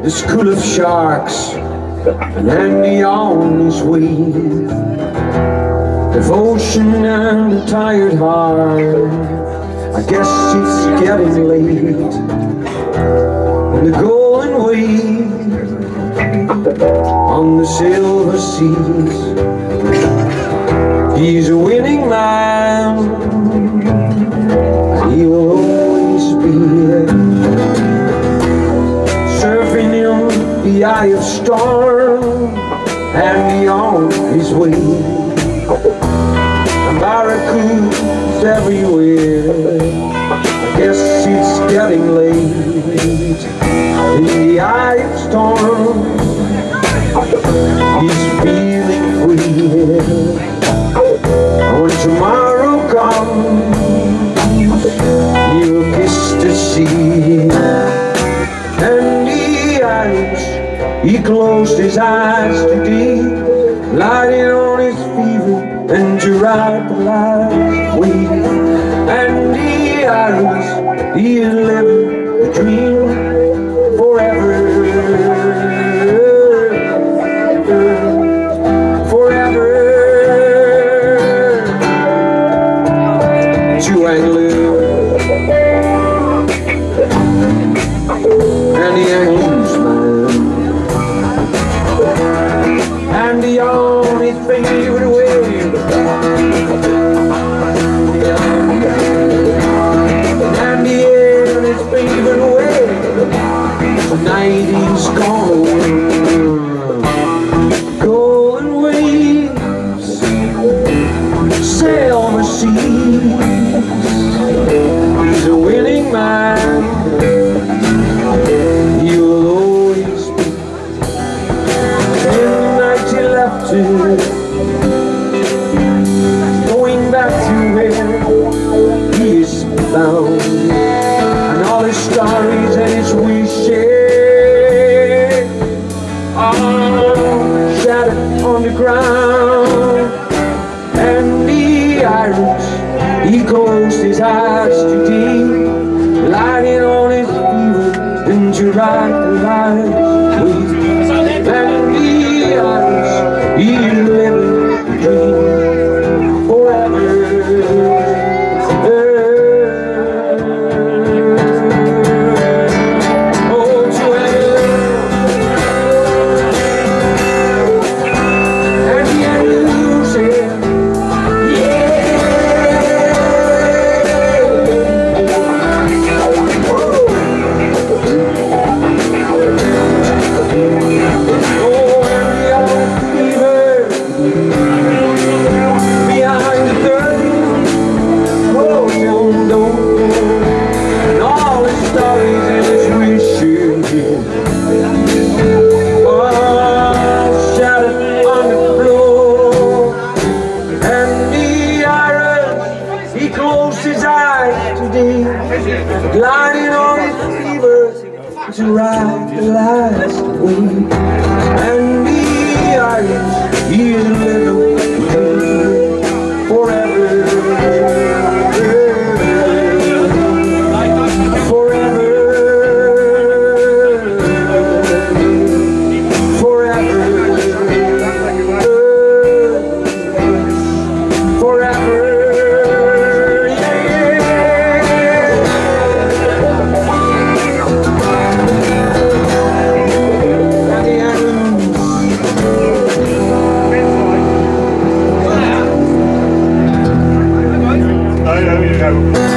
the school of sharks, and Andy on his way. Devotion and a tired heart, I guess it's getting late. And the going away on the silver seas. He's a winning man, and he will always be surfing in the eye of storm, and he on his way. And barracudas everywhere, I guess it's getting late. In the eye of storm, he's feeling free. When tomorrow comes, he'll kiss the sea. And the Irish, he closed his eyes today, lighting on his fever and to ride the last wave. And the Irish, he is living the dream forever. To Angler and the Englishman, and the only favorite wave, and the only favorite wave. Tonight he's gone golden waves sail the sea. He's a winning man, he will always be. In the night he left it, going back to where he is bound, and all his stories and his wishes are shattered on the ground. And the Irish, he closed his eyes today, lighting on his fever and to ride the life's wave. And the Irish, he living the dream forever. Oh, to and the illusion. Gliding on his fever to ride the last wave. And the Irish, he is living forever. Forever. Forever. Forever. I know you know.